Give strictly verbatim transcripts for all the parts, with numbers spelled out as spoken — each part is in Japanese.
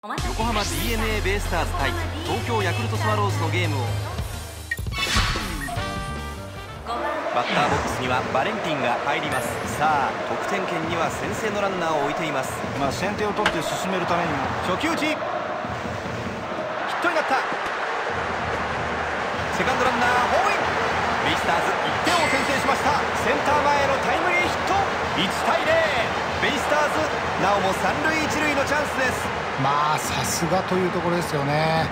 横浜 ディーエヌエー ベイスターズ対東京ヤクルトスワローズのゲームを。バッターボックスにはバレンティンが入ります。さあ得点圏には先制のランナーを置いています。 まあ先手を取って進めるためにも。 初球打ちヒットになった。セカンドランナーホームイン。ベイスターズいってんを先制しました。センター前へのタイムリーヒット。いちたいゼロ。ベイスターズなおも三塁一塁のチャンスです。 まあさすがというところですよね。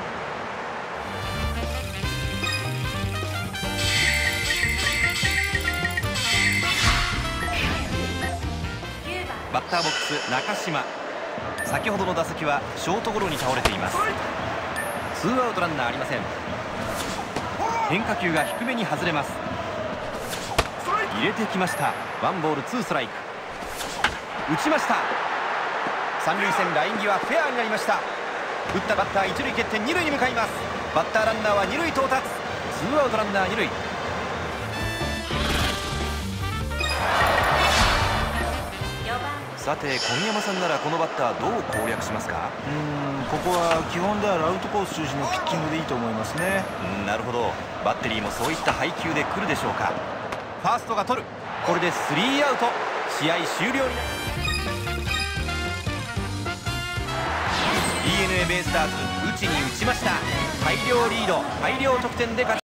バッターボックス中島、先ほどの打席はショートゴロに倒れています。ツーアウトランナーありません。変化球が低めに外れます。入れてきました。ワンボールツーストライク。打ちました。三塁線ライン際フェアになりました。打ったバッター一塁蹴って二塁に向かいます。バッターランナーは二塁到達。ツーアウトランナー二塁。さて小宮山さんならこのバッターどう攻略しますか？ うーんここは基本ではアウトコース中心のピッチングでいいと思いますね。 うんなるほど。バッテリーもそういった配球で来るでしょうか。ファーストが取る。これでスリーアウト。試合終了になる。 ディーエヌエー ベイスターズ打ちに打ちました。大量リード大量得点で勝ち